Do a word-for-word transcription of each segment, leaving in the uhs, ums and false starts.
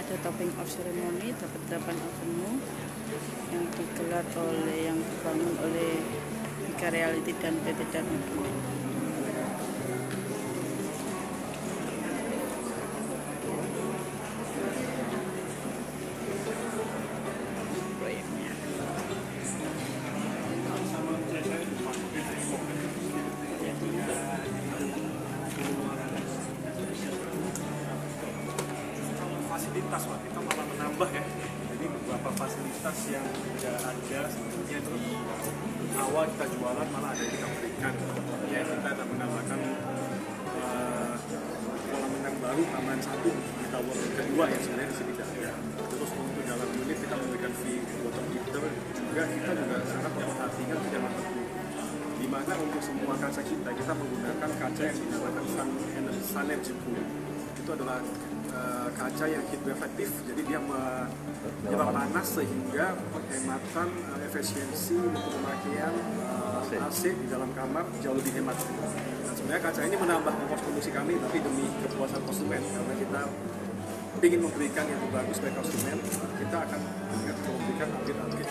ada topping of ceremony, dapat delapan avenue yang digelar oleh yang dibangun oleh Bika Realty dan P T Dharma. Fasilitas Pak, kita malah menambah ya. Jadi beberapa fasilitas yang tidak ada sebetulnya di awal kita jualan malah ada yang kita berikan. Ya kita menambahkan uh, kolam renang baru taman satu di tower kedua yang sebenarnya di sini tidak ada. Terus untuk dalam unit kita memberikan fee water heater juga kita juga sangat memperhatikan tidak terlalu. Di mana untuk semua kaca kita kita menggunakan kaca yang dinamakan sun, sun energy pool. Itu adalah uh, kaca yang heat reflective, jadi dia menyerap panas sehingga penghematan uh, efisiensi untuk pemakaian uh, A C di dalam kamar jauh lebih hemat. Dan sebenarnya kaca ini menambah ongkos produksi kami, tapi demi kepuasan konsumen karena kita ingin memberikan yang terbagus bagi konsumen, kita akan memberikan update-update.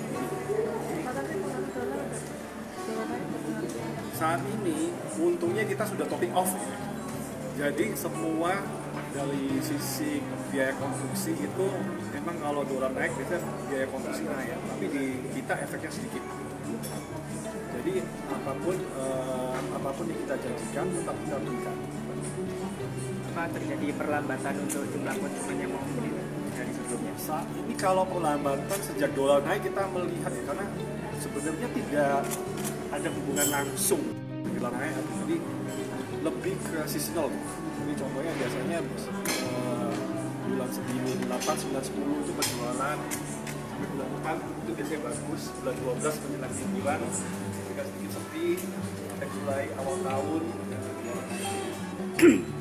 Saat ini untungnya kita sudah topping off ya. Jadi semua dari sisi biaya konstruksi itu memang kalau dolar naik biasanya biaya konstruksi naik, tapi di kita efeknya sedikit. Jadi apapun eh, apapun yang kita janjikan tetap kita berikan. Apa terjadi perlambatan untuk jumlah konsumen yang mau membeli dari sebelumnya? Saat ini kalau perlambatan sejak dolar naik kita melihat ya, karena sebenarnya tidak ada hubungan langsung dengan naik, jadi lebih ke seasonal. Jadi contohnya biasanya uh, bulan sembilan, delapan, sembilan, sepuluh itu penjualan, sampai bulan empat itu biasanya bagus, bulan dua belas menjelang liburan ketika sedikit sepi, sampai mulai awal tahun.